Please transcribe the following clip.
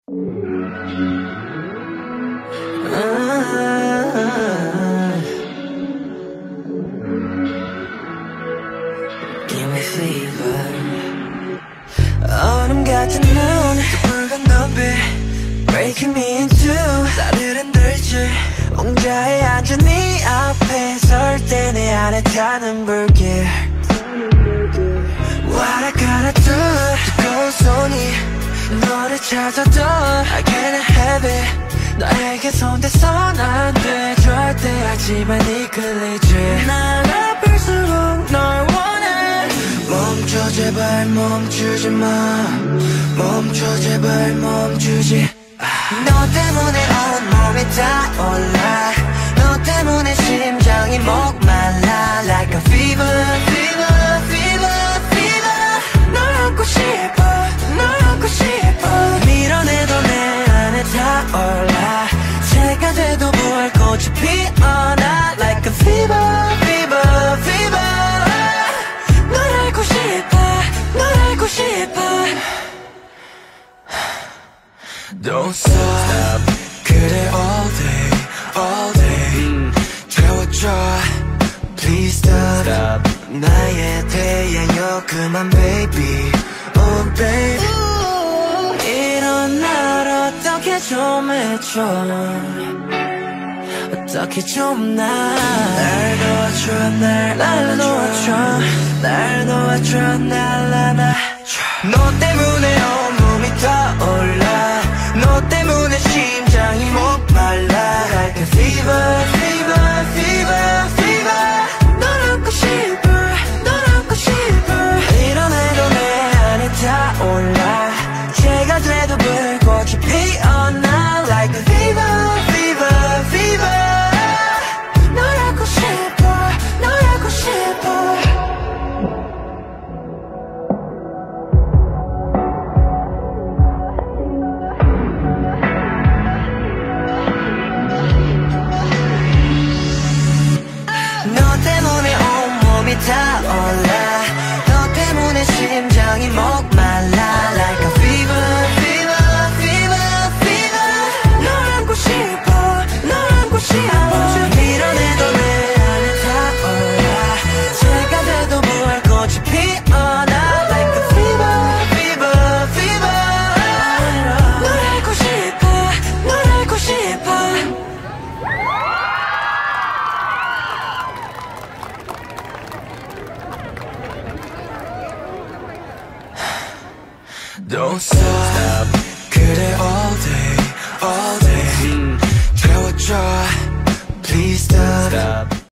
Give me fever. 얼음 같은 눈, 붉은 눈빛 Breaking me in two. 나를 흔들지 옹자에 앉은 네 앞에 설 때 내 안에 타는 불길. What I gotta do. 뜨거운 손이 너를 찾아도 I can't have it. 너에게 손대선 안 돼 절대. 하지만 이끌리지. 날 아플수록 널 원해. 멈춰 제발 멈추지 마. 멈춰 제발 멈추지. 너 때문에 온몸이 타올라. 너 때문에 심장이 목말라. Like a fever, fever, fever, fever. 널 안고 싶어, 널 안고 싶어. 밀어내도 내 안에 타올라. 새가 돼도 불꽃이 피어나. Like a fever, fever, fever. 널 알고 싶어, 널 알고 싶어. Don't stop. 그래 all day, all day. 채워줘 Please stop. 나의 태양여 그만 baby. Oh baby. 이런 날 어떻게 좀 해줘. 어떻게 좀 날 놓아줘. 날 놓아줘. 날 놓아줘. 날 안아줘. 너 때문에 온몸이 타올라. 너 때문에 심장이 목말라. Like a fever, fever, fever, fever. 널 안고 싶어, 널 안고 싶어. 밀어내도 내 안에 타올라. 새가 돼도 불꽃이 피어나. Like a fever, fever, fever. 널 안고 싶어, 널 안고 싶어. 너 때문에 온몸이 타올라. 너 때문에 심장이 목말라. Like a fever, fever, fever, fever. 널 안고 싶어, 널 안고 싶어. 밀어내도 내 안에 타올라. 새가 돼도 불꽃이 피어나. Like a fever, fever, fever. 널 알고 싶어, 널 알고 싶어. Don't stop. 그래 all day, all day. 채워줘 Please stop.